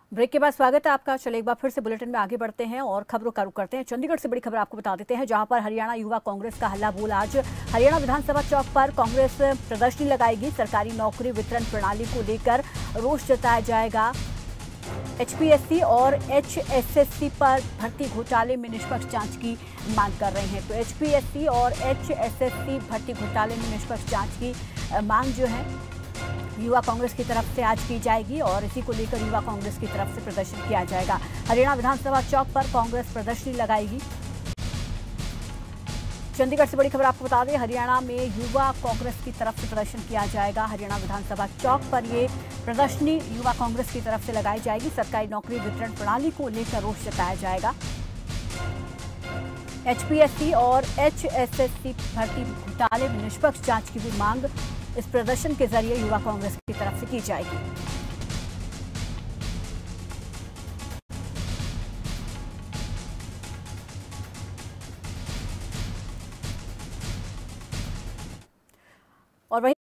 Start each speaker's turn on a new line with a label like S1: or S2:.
S1: Break के बाद स्वागत है आपका। चलिए एक बार फिर से बुलेटिन में आगे बढ़ते हैं और खबरों का रुख करते हैं। चंडीगढ़ से बड़ी खबर आपको बता देते हैं, जहां पर हरियाणा युवा कांग्रेस का हल्ला बोल। आज हरियाणा विधानसभा चौक पर कांग्रेस प्रदर्शनी लगाएगी। सरकारी नौकरी वितरण प्रणाली को लेकर रोष जताया जाएगा। एचपीएससी और एचएसएससी पर भर्ती घोटाले में निष्पक्ष जांच की मांग कर रहे हैं। तो एचपीएससी और एचएसएससी भर्ती घोटाले में निष्पक्ष जांच की मांग जो है युवा कांग्रेस की तरफ से आज की जाएगी और इसी को लेकर युवा कांग्रेस की तरफ से प्रदर्शन किया जाएगा। हरियाणा विधानसभा चौक पर कांग्रेस प्रदर्शनी लगाएगी। चंडीगढ़ से बड़ी खबर आपको बता दें, हरियाणा में युवा कांग्रेस की तरफ से प्रदर्शन किया जाएगा। हरियाणा विधानसभा चौक पर ये प्रदर्शनी युवा कांग्रेस की तरफ से लगाई जाएगी। सरकारी नौकरी वितरण प्रणाली को लेकर रोष जताया जाएगा। एचपीएससी और एचएसएससी भर्ती घोटाले में निष्पक्ष जांच की भी मांग इस प्रदर्शन के जरिए युवा कांग्रेस की तरफ से की जाएगी। और वहीं